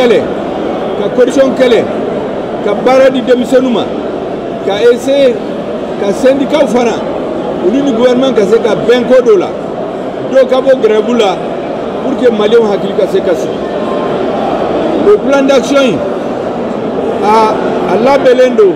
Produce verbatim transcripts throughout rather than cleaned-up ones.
kɛlɛ ka corruption kɛlɛ ka baara di denmisɛnninw ma ka essayer ka syndicat fana olu ni gouvernement ka se ka bɛn ko dɔ la dɔw ka bɔ grève la pour que maliyɛnw hakili ka se ka sigi o plan d'action yi a a labɛnnen don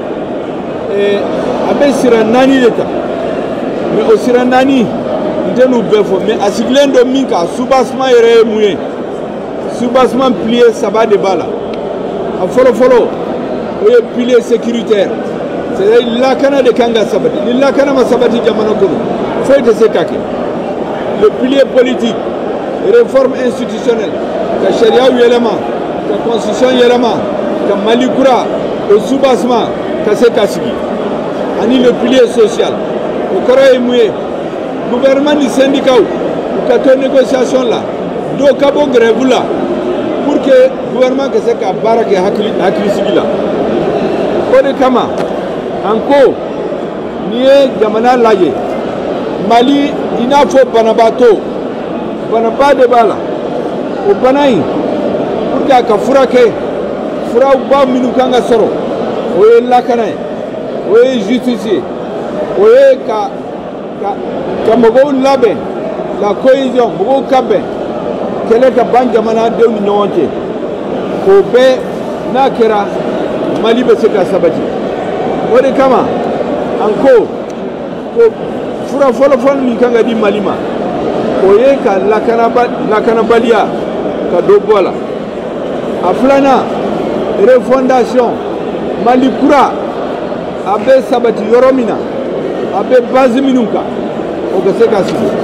a bɛ sira naani de kan mais o sira naani n tɛ n'u bɛɛ fɔ mais a sigilen don min kan soubassement yɛrɛ ye mun ye soubassement pilier saba de b'a la a fɔlɔ fɔlɔ o ye pilier sécuritaire c'est-à-dire lakana de kan ka sabati ni lakana ma sabati jamana kɔnɔ foyi tɛ se ka kɛ le pilier politique réforme institutionnelle ka sariyaw yɛlɛma ka constitution yɛlɛma ka Mali kura o soubassement ka se ka sigi ani le pilier social o kɔrɔ ye mun ye gouvernement ni syndicat u ka to négociation la dɔw ka bɔ grève la pour que gouvernement ka se ka baara kɛ hakili hakili sigi la o de kama an ko n'i ye jamana lajɛ Mali i n'a fɔ banabaatɔ banaba de b'a la o bana in pour que a ka furakɛ furaba minnu kan ka sɔrɔ o ye lakana ye o ye justice ye o ye ka ka ka mɔgɔw labɛn la cohésion mɔgɔw ka bɛn kɛlɛ ka ban jamanadenw ni ɲɔgɔn cɛ k'o bɛɛ n'a kɛra Mali bɛ se ka sabati o de kama an ko ko fura fɔlɔ-fɔlɔ min kan ka di Mali ma o ye ka lakanabaliya ka dɔ bɔ a la a filanan refondation Mali kura a bɛ sabati yɔrɔ min na a bɛ base minnu kan o ka se ka sigi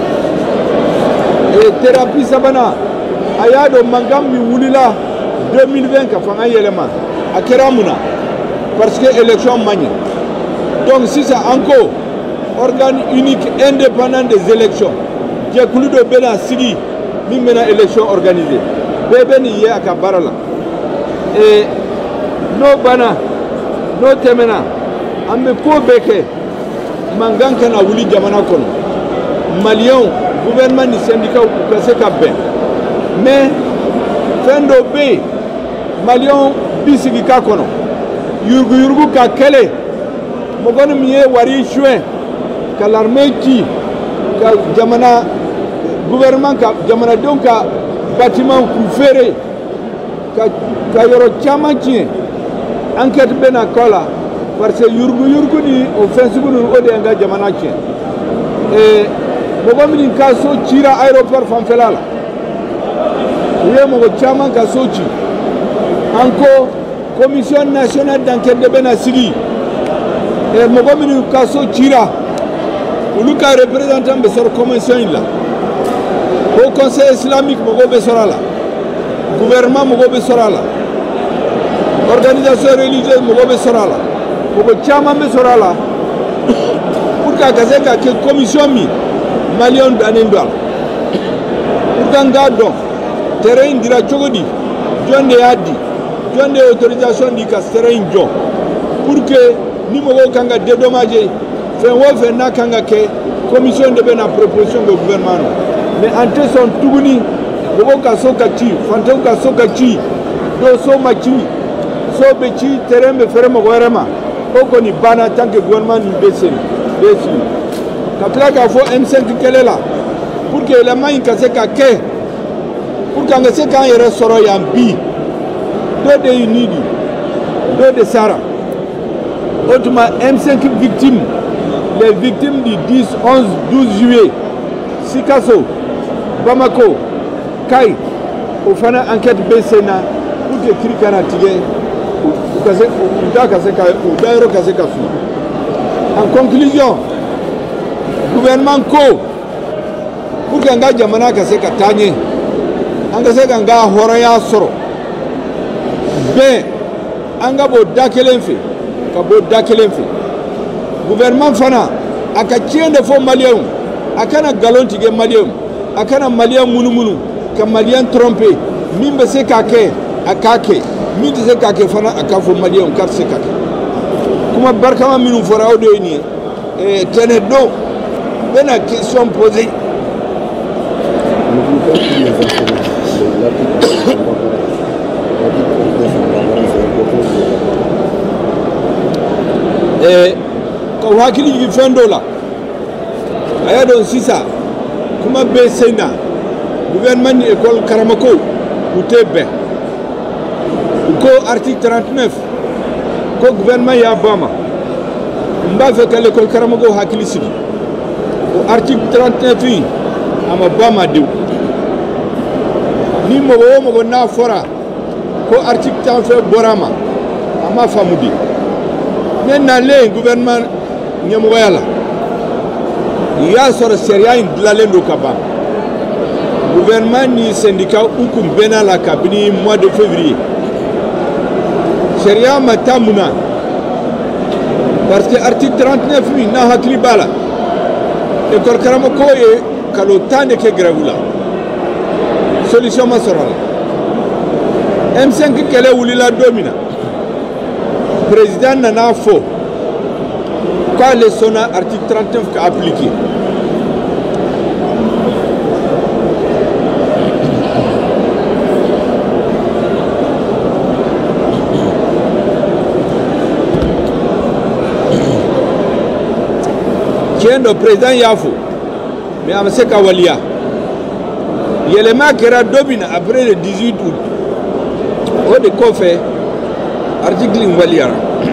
thérapie sabanan a y'a dɔn mankan min wulila deux mille vingt ka fanga yɛlɛma a kɛra mun na parce que élection man ɲɛ donc sisan an ko organe unique indépendant des élections jɛkulu dɔ bɛna sigi min bɛna élection organiser bɛɛ bɛ nin ye a ka baara la et n'o banna n'o tɛmɛna an bɛ ko bɛɛ kɛ mankan kana wuli jamana kɔnɔ maliyɛnw gouvernement ni syndicat u ka se ka bɛn mais fɛn dɔ bɛ yen maliyɛnw bi sigi k'a kɔnɔ yuruguyurugu ka kɛlɛ mɔgɔ min ye wari suɲɛ ka l'armée ci ka jamana gouvernement ka jamanadenw ka bâtiment k'u feere ka ka yɔrɔ caman tiɲɛ enquête bɛna kɔ la parce que yuruguyurugu ni o fɛn sugu ninnu o de y'an ka jamana tiɲɛ ee mɔgɔ min ka so cira aéroport fanfɛla la u ye mɔgɔ caman ka so ci an ko commission nationale d'enquête de bɛna sigi ee mɔgɔ min ka so cira olu ka représentant bɛ sɔrɔ commission in la au conseil islamique mɔgɔw bɛ sɔrɔ a la gouvernement mɔgɔw bɛ sɔrɔ a la organisation religieuse mɔgɔw bɛ sɔrɔ a la mɔgɔ caman bɛ sɔrɔ a la pour que a ka se ka kɛ commission min maliyɛnw dannen don a la pour que an k'a dɔn terrain in dira cogo di jɔn de y'a di jɔn de ye autorisation di ka terrain in jɔ pour que ni mɔgɔw kan ka dédommager fɛn o fɛn n'a kan ka kɛ commission de bɛna proposition kɛ gouvernement na mais an tɛ sɔn tuguni mɔgɔw ka so ka ci fantanw ka so ka ci dɔw so ma ci so bɛ ci terrain bɛ fɛrɛ mɔgɔ wɛrɛ ma o kɔni banna tant que gouvernement nin bɛ sen bɛ sigi ka tila k'a fɔ M cinq kɛlɛ la pour que yɛlɛma in ka se ka kɛ pour que an ka se k'an yɛrɛ sɔrɔ yan bi dɔ de y'i ni di dɔ de sara o tuma M cinq victimes les victimes du dix, onze, douze juillet Sikasso Bamako Kay o fana enquête bɛ sen na pour que kiri kana tigɛ u ka se u da ka se ka u dayɔrɔ ka se ka fili en conclusion gouvernement ko pour que an ka jamana ka se ka taa ɲɛ an ka se ka an ka hɔrɔnya sɔrɔ bɛn an ka bɔ da kelen fɛ ka bɔ da kelen fɛ gouvernement fana a ka tiɲɛ de fɔ maliyɛnw a kana nkalon tigɛ maliyɛnw a kana maliyɛn munumunu ka maliyɛn tromper min bɛ se k'a kɛ a k'a kɛ min tɛ se k'a kɛ fana a k'a fɔ maliyɛnw k'a tɛ se k'a kɛ kuma barikama minnu fɔra o de ye nin ye ɛɛ tɛnɛ don n bɛna question poser. eh ka hakili gi fendo la aya don sisa kuma be sena gouvernement ni école Karamako utebe ko article trente-neuf ko gouvernement ya bama mba fe ka l'école Karamako hakili sigi ko article trente-neuf yi ama bama dew ni mo wo mo na fora ko article trente borama ama famudi maintenant le gouvernement nyamo yala ya sor seria in dlalendo kaba gouvernement ni syndicat ukum bena la kabini mois de février seria matamuna parce que article trente-neuf mi na hakli bala école Karamako e kalotane ke gravula solution masorala M cinq kele wulila domina président nana fo quand le sona article trente-neuf qu'a appliqué tiens le président Yafo mais à M. Kawalia Yelema Kera domine après le dix-huit août au de quoi fait article Walia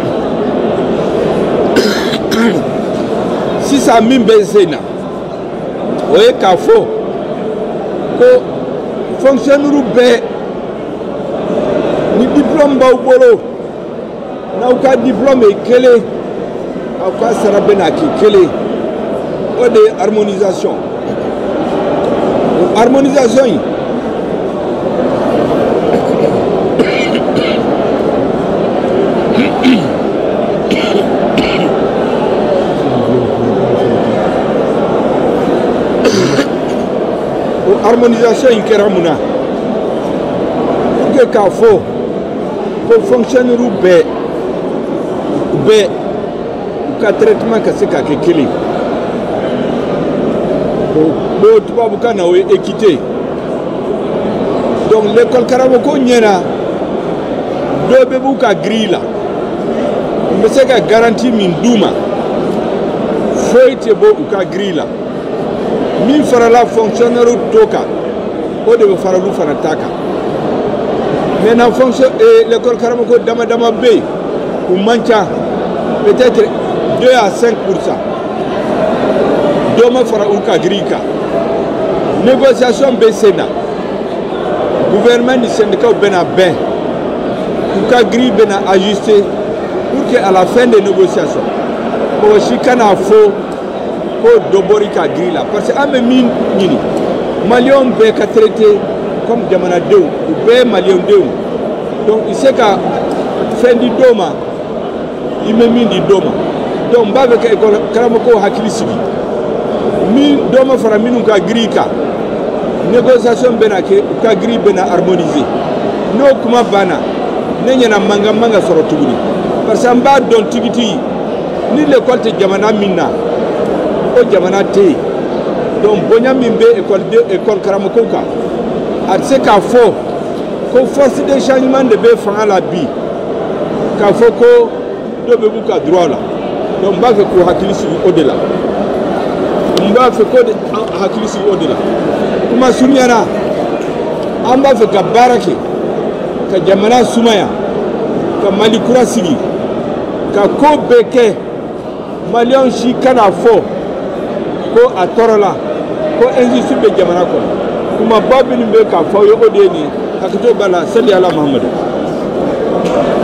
si ça m'a baissé na oye kafo ko fonctionnaire be ni diplôme ba ubolo na uka diplôme kele aka sarabena ki kele o de harmonisation harmonisation yi harmonisation in keramuna que ka fo ko fonctionnaire be be ka traitement ka se ka ke kili bo tuba bu kana o équité donc l'école Karamako nyena do be bu ka grilla me se ka garantie min duma foite bo ka grilla min farala fonctionnaire toka o de faralu fanataka maintenant fonction et l'école Karamako dama dama be ou mancha peut-être deux à cinq pour cent doma fara uka grika négociation be sena gouvernement du syndicat bena ben uka gri bena ajusté pour que à la fin des négociations ko shikana fo ko dobori ka grila parce que ame min nini malion be ka traité comme jamana dew be malion dew donc il sait qu'à fin du doma il me min di doma donc ba avec école Karamako hakili sigi min doma fara minu ka grika négociation bena ke ka gri bena harmoniser no kuma bana nenya na manga manga soro tuguni parce que amba don tigiti ni l'école te jamana minna o jamana te donc bonya mimbe école de école Karamako ka atse ka fo ko force de changement de be fa la bi ka fo ko do be buka droit la donc ba ko hakili su au delà mba fe ko hakili su au delà kuma sunyana amba fe ka barake ka jamana sumaya ka malikura sigi ka ko beke malion shi kana fo ko atorola ko injustice be jamana ko kuma babin be ka fo yo odeni hakito bala salli ala muhammad